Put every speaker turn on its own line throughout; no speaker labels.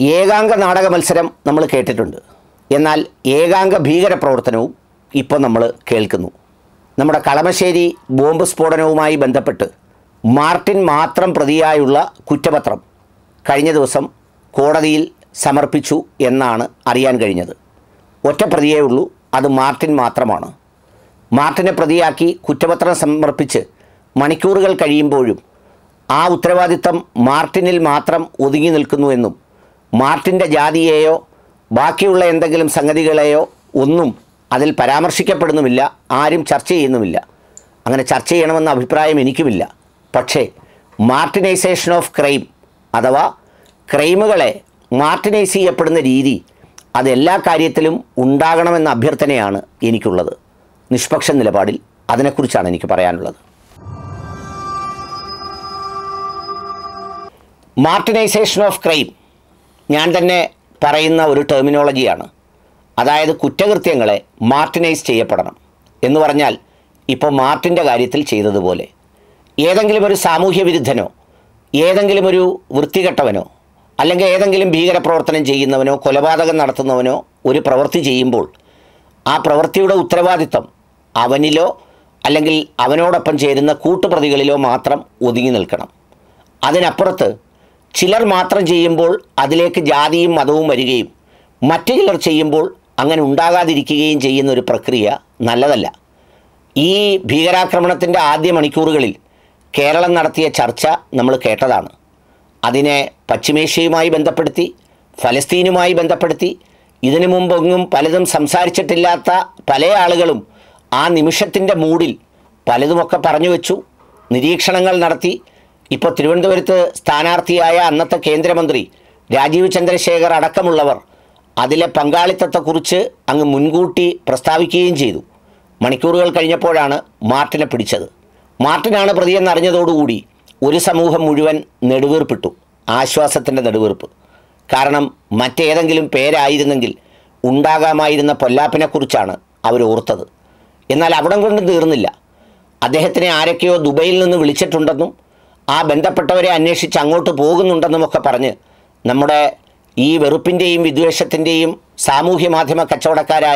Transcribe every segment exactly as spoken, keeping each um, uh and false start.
ഏകാംഗ നാടക മത്സരം നമ്മൾ കേട്ടിട്ടുണ്ട്. എന്നാൽ ഏകാംഗ ഭീകരപ്രവർത്തനവും ഇപ്പോൾ നമ്മൾ കേൾക്കുന്നു. നമ്മുടെ കളമശ്ശേരി ബോംബ് സ്ഫോടനവുമായി ബന്ധപ്പെട്ട് മാർട്ടിൻ മാത്രം പ്രതിയായുള്ള കുറ്റപത്രം കഴിഞ്ഞ ദിവസം കോടതിയിൽ സമർപ്പിച്ചു എന്നാണ് അറിയാൻ കഴിഞ്ഞത്. ഒറ്റ പ്രതിയേ ഉള്ളൂ, അത് മാർട്ടിൻ മാത്രമാണ്. മാർട്ടിനെ പ്രതിയാക്കി കുറ്റപത്രം സമർപ്പിച്ച് മണിക്കൂറുകൾ കഴിയുമ്പോഴും ആ ഉത്തരവാദിത്തം മാർട്ടിനിൽ മാത്രം ഒതുങ്ങി നിൽക്കുന്നുവെന്നും മാർട്ടിൻ്റെ ജാതിയെയോ ബാക്കിയുള്ള എന്തെങ്കിലും സംഗതികളെയോ ഒന്നും അതിൽ പരാമർശിക്കപ്പെടുന്നുമില്ല, ആരും ചർച്ച ചെയ്യുന്നുമില്ല. അങ്ങനെ ചർച്ച ചെയ്യണമെന്ന അഭിപ്രായം എനിക്കുമില്ല. പക്ഷേ മാർട്ടിനൈസേഷൻ ഓഫ് ക്രൈം അഥവാ ക്രൈമുകളെ മാർട്ടിനൈസ് ചെയ്യപ്പെടുന്ന രീതി അതെല്ലാ കാര്യത്തിലും ഉണ്ടാകണമെന്ന അഭ്യർത്ഥനയാണ് എനിക്കുള്ളത്. നിഷ്പക്ഷ നിലപാടിൽ അതിനെക്കുറിച്ചാണ് എനിക്ക് പറയാനുള്ളത്. മാർട്ടിനൈസേഷൻ ഓഫ് ക്രൈം ഞാൻ തന്നെ പറയുന്ന ഒരു ടെർമിനോളജിയാണ്. അതായത് കുറ്റകൃത്യങ്ങളെ മാർട്ടിനൈസ് ചെയ്യപ്പെടണം എന്ന് പറഞ്ഞാൽ ഇപ്പോൾ മാർട്ടിൻ്റെ കാര്യത്തിൽ ചെയ്തതുപോലെ ഏതെങ്കിലും ഒരു സാമൂഹ്യ വിരുദ്ധനോ ഏതെങ്കിലും ഒരു വൃത്തികെട്ടവനോ അല്ലെങ്കിൽ ഏതെങ്കിലും ഭീകരപ്രവർത്തനം ചെയ്യുന്നവനോ കൊലപാതകം നടത്തുന്നവനോ ഒരു പ്രവൃത്തി ചെയ്യുമ്പോൾ ആ പ്രവൃത്തിയുടെ ഉത്തരവാദിത്വം അവനിലോ അല്ലെങ്കിൽ അവനോടൊപ്പം ചേരുന്ന കൂട്ടുപ്രതികളിലോ മാത്രം ഒതുങ്ങി നിൽക്കണം. അതിനപ്പുറത്ത് ചിലർ മാത്രം ചെയ്യുമ്പോൾ അതിലേക്ക് ജാതിയും മതവും വരികയും മറ്റു ചിലർ ചെയ്യുമ്പോൾ അങ്ങനെ ഉണ്ടാകാതിരിക്കുകയും ചെയ്യുന്ന ഒരു പ്രക്രിയ നല്ലതല്ല. ഈ ഭീകരാക്രമണത്തിൻ്റെ ആദ്യ മണിക്കൂറുകളിൽ കേരളം നടത്തിയ ചർച്ച നമ്മൾ കേട്ടതാണ്. അതിനെ പശ്ചിമേഷ്യയുമായി ബന്ധപ്പെടുത്തി, ഫലസ്തീനുമായി ബന്ധപ്പെടുത്തി, ഇതിനു മുമ്പെങ്ങും പലതും സംസാരിച്ചിട്ടില്ലാത്ത പല ആളുകളും ആ നിമിഷത്തിൻ്റെ മൂഡിൽ പലതുമൊക്കെ പറഞ്ഞു വെച്ചു, നിരീക്ഷണങ്ങൾ നടത്തി. ഇപ്പോൾ തിരുവനന്തപുരത്ത് സ്ഥാനാർത്ഥിയായ അന്നത്തെ കേന്ദ്രമന്ത്രി രാജീവ് ചന്ദ്രശേഖർ അടക്കമുള്ളവർ അതിലെ പങ്കാളിത്തത്തെക്കുറിച്ച് അങ്ങ് മുൻകൂട്ടി പ്രസ്താവിക്കുകയും ചെയ്തു. മണിക്കൂറുകൾ കഴിഞ്ഞപ്പോഴാണ് മാർട്ടിനെ പിടിച്ചത്. മാർട്ടിനാണ് പ്രതിയെന്നറിഞ്ഞതോടുകൂടി ഒരു സമൂഹം മുഴുവൻ നെടുവീർപ്പിട്ടു, ആശ്വാസത്തിൻ്റെ നെടുവീർപ്പ്. കാരണം മറ്റേതെങ്കിലും പേരായിരുന്നെങ്കിൽ ഉണ്ടാകാമായിരുന്ന പൊല്ലാപ്പിനെക്കുറിച്ചാണ് അവർ ഓർത്തത്. എന്നാൽ അവിടം കൊണ്ട് തീർന്നില്ല. അദ്ദേഹത്തിനെ ആരൊക്കെയോ ദുബൈയിൽ നിന്ന് വിളിച്ചിട്ടുണ്ടെന്നും ആ ബന്ധപ്പെട്ടവരെ അന്വേഷിച്ച് അങ്ങോട്ട് പോകുന്നുണ്ടെന്നുമൊക്കെ പറഞ്ഞ് നമ്മുടെ ഈ വെറുപ്പിൻ്റെയും വിദ്വേഷത്തിൻ്റെയും സാമൂഹ്യ മാധ്യമ കച്ചവടക്കാരായ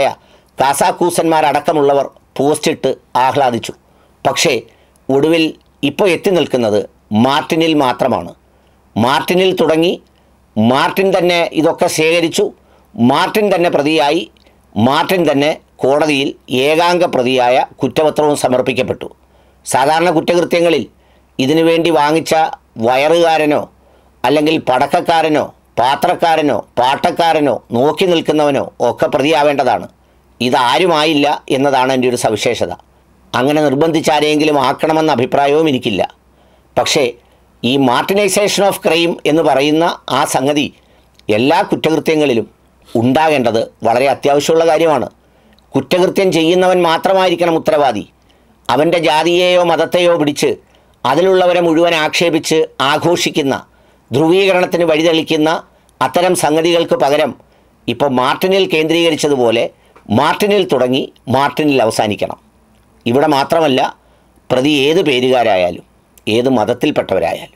കാസാക്കൂസന്മാരടക്കമുള്ളവർ പോസ്റ്റിട്ട് ആഹ്ലാദിച്ചു. പക്ഷേ ഒടുവിൽ ഇപ്പോൾ എത്തി നിൽക്കുന്നത് മാർട്ടിനിൽ മാത്രമാണ്. മാർട്ടിനിൽ തുടങ്ങി, മാർട്ടിൻ തന്നെ ഇതൊക്കെ ശേഖരിച്ചു, മാർട്ടിൻ തന്നെ പ്രതിയായി, മാർട്ടിൻ തന്നെ കോടതിയിൽ ഏകാംഗ പ്രതിയായ കുറ്റപത്രവും സമർപ്പിക്കപ്പെട്ടു. സാധാരണ കുറ്റകൃത്യങ്ങളിൽ ഇതിനു വേണ്ടി വാങ്ങിച്ച വയറുകാരനോ അല്ലെങ്കിൽ പടക്കക്കാരനോ പാത്രക്കാരനോ പാട്ടക്കാരനോ നോക്കി നിൽക്കുന്നവനോ ഒക്കെ പ്രതിയാവേണ്ടതാണ്. ഇതാരുമായില്ല എന്നതാണ് എൻ്റെ ഒരു സവിശേഷത. അങ്ങനെ നിർബന്ധിച്ചാരെങ്കിലും ആക്കണമെന്ന അഭിപ്രായവും എനിക്കില്ല. പക്ഷേ ഈ മാർട്ടിനൈസേഷൻ ഓഫ് ക്രൈം എന്ന് പറയുന്ന ആ സംഗതി എല്ലാ കുറ്റകൃത്യങ്ങളിലും ഉണ്ടാകേണ്ടത് വളരെ അത്യാവശ്യമുള്ള കാര്യമാണ്. കുറ്റകൃത്യം ചെയ്യുന്നവൻ മാത്രമായിരിക്കണം ഉത്തരവാദി. അവൻ്റെ ജാതിയെയോ മതത്തെയോ പിടിച്ച് അതിലുള്ളവരെ മുഴുവൻ ആക്ഷേപിച്ച് ആഘോഷിക്കുന്ന, ധ്രുവീകരണത്തിന് വഴിതെളിക്കുന്ന അത്തരം സംഗതികൾക്ക് പകരം ഇപ്പോൾ മാർട്ടിനിൽ കേന്ദ്രീകരിച്ചതുപോലെ മാർട്ടിനിൽ തുടങ്ങി മാർട്ടിനിൽ അവസാനിക്കണം. ഇവിടെ മാത്രമല്ല, പ്രതി ഏത് പേരുകാരായാലും ഏത് മതത്തിൽപ്പെട്ടവരായാലും.